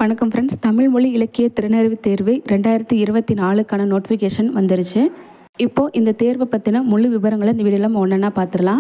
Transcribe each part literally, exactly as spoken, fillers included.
வணக்கம் ஃப்ரெண்ட்ஸ். தமிழ் மொழி இலக்கிய திறனறிவு தேர்வு ரெண்டாயிரத்தி இருபத்தி நாலுக்கான நோட்டிஃபிகேஷன் வந்துருச்சு. இப்போது இந்த தேர்வை பற்றின முழு விவரங்களை இந்த வீடியோவில் நம்ம ஒன்றா பார்த்துடலாம்.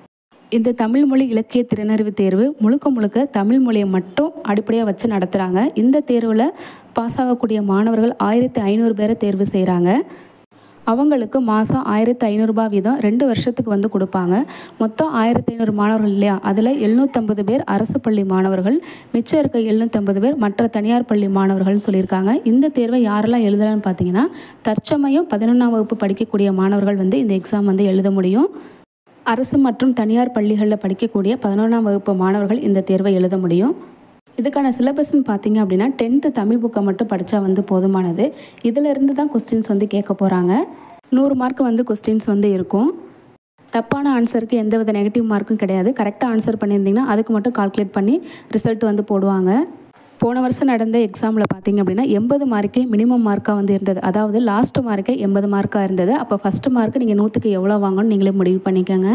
இந்த தமிழ் மொழி இலக்கிய திறனறிவு தேர்வு முழுக்க முழுக்க தமிழ் மொழியை மட்டும் அடிப்படையாக வச்சு நடத்துகிறாங்க. இந்த தேர்வில் பாஸ் ஆகக்கூடிய மாணவர்கள் ஆயிரத்தி ஐநூறு பேரை தேர்வு செய்கிறாங்க. அவங்களுக்கு மாதம் ஆயிரத்தி ஐநூறுரூபா வீதம் ரெண்டு வருஷத்துக்கு வந்து கொடுப்பாங்க. மொத்தம் ஆயிரத்தி ஐநூறு மாணவர்கள் இல்லையா, அதில் எழுநூற்றம்பது பேர் அரசு பள்ளி மாணவர்கள், மிச்சம் இருக்க எழுநூற்றம்பது பேர் மற்ற தனியார் பள்ளி மாணவர்கள்னு சொல்லியிருக்காங்க. இந்த தேர்வை யாரெல்லாம் எழுதலான்னு பார்த்தீங்கன்னா, தற்சமயம் பதினொன்றாம் வகுப்பு படிக்கக்கூடிய மாணவர்கள் வந்து இந்த எக்ஸாம் வந்து எழுத முடியும். அரசு மற்றும் தனியார் பள்ளிகளில் படிக்கக்கூடிய பதினொன்றாம் வகுப்பு மாணவர்கள் இந்த தேர்வை எழுத முடியும். இதுக்கான சிலபஸ்ன்னு பார்த்தீங்க அப்படின்னா, டென்த்து தமிழ் புக்கை மட்டும் படித்தா வந்து போதுமானது. இதிலிருந்து தான் கொஸ்டின்ஸ் வந்து கேட்க போகிறாங்க. நூறு மார்க் வந்து கொஸ்டின்ஸ் வந்து இருக்கும். தப்பான ஆன்சருக்கு எந்த வித நெகட்டிவ் மார்க்கும் கிடையாது. கரெக்டாக ஆன்சர் பண்ணியிருந்தீங்கன்னா அதுக்கு மட்டும் கால்குலேட் பண்ணி ரிசல்ட் வந்து போடுவாங்க. போன வருஷம் நடந்த எக்ஸாமில் பார்த்தீங்க அப்படின்னா எண்பது மார்க்கே மினிமம் மார்க்காக வந்து இருந்தது. அதாவது லாஸ்ட் மார்க்கே எண்பது மார்க்காக இருந்தது. அப்போ ஃபஸ்ட்டு மார்க்கு நீங்கள் நூற்றுக்கு எவ்வளோ வாங்கணும்னு நீங்களே முடிவு பண்ணிக்கோங்க.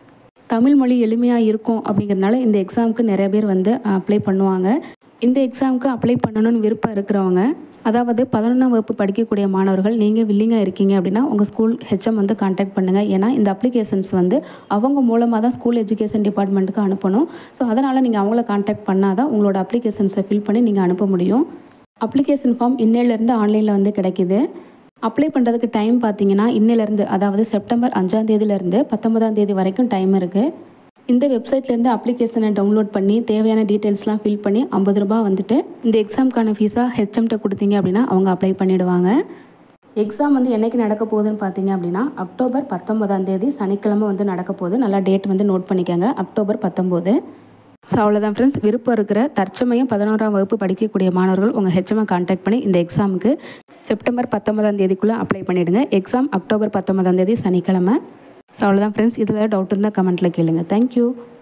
தமிழ் மொழி எளிமையாக இருக்கும் அப்படிங்கிறதுனால இந்த எக்ஸாமுக்கு நிறைய பேர் வந்து அப்ளை பண்ணுவாங்க. இந்த எக்ஸாமுக்கு அப்ளை பண்ணணும்னு விருப்பம் இருக்கிறவங்க, அதாவது பதினொன்றாம் வகுப்பு படிக்கக்கூடிய மாணவர்கள் நீங்கள் வில்லிங்காக இருக்கீங்க அப்படின்னா உங்கள் ஸ்கூல் ஹெச்எம் வந்து கான்டாக்ட் பண்ணுங்கள். ஏன்னா இந்த அப்ளிகேஷன்ஸ் வந்து அவங்க மூலமாக தான் ஸ்கூல் எஜுகேஷன் டிபார்ட்மெண்ட்டுக்கு அனுப்பணும். ஸோ அதனால் நீங்கள் அவங்கள கான்டாக்ட் பண்ணால் தான் உங்களோட அப்ளிகேஷன்ஸை ஃபில் பண்ணி நீங்கள் அனுப்ப முடியும். அப்ளிகேஷன் ஃபார்ம் இன்னையிலேருந்து ஆன்லைனில் வந்து கிடைக்கிது. அப்ளை பண்ணுறதுக்கு டைம் பார்த்தீங்கன்னா இன்னிலேருந்து, அதாவது செப்டம்பர் அஞ்சாம் தேதியிலேருந்து பத்தொன்பதாம் தேதி வரைக்கும் டைம் இருக்குது. இந்த வெப்சைட்லேருந்து அப்ளிகேஷனை டவுன்லோட் பண்ணி தேவையான டீட்டெயில்ஸ்லாம் ஃபில் பண்ணி ஐம்பது ரூபா வந்துட்டு இந்த எக்ஸாமுக்கான ஃபீஸாக ஹெச்எம்கிட்ட கொடுத்தீங்க அப்படின்னா அவங்க அப்ளை பண்ணிவிடுவாங்க. எக்ஸாம் வந்து என்றைக்கு நடக்க போகுதுன்னு பார்த்தீங்க அப்படின்னா அக்டோபர் பத்தொன்பதாம் தேதி சனிக்கிழமை வந்து நடக்க போகுது. நல்லா டேட் வந்து நோட் பண்ணிக்கோங்க, அக்டோபர் பத்தொம்போது. ஸோ அவ்வளோதான் ஃப்ரெண்ட்ஸ். விருப்பம் இருக்கிற தற்சமயம் பதினோராம் வகுப்பு படிக்கக்கூடிய மாணவர்கள் உங்கள் ஹெச்எம்ஐ கான்டாக்ட் பண்ணி இந்த எக்ஸாமுக்கு செப்டம்பர் பத்தொன்பதாம் தேதிக்குள்ளே அப்ளை பண்ணிவிடுங்க. எக்ஸாம் அக்டோபர் பத்தொன்பதாம் தேதி சனிக்கிழமை. ஸோ அவ்வளோதான் ஃப்ரெண்ட்ஸ். இதில் டவுட் இருந்தால் கமெண்ட்டில் கேளுங்க. தேங்க்யூ.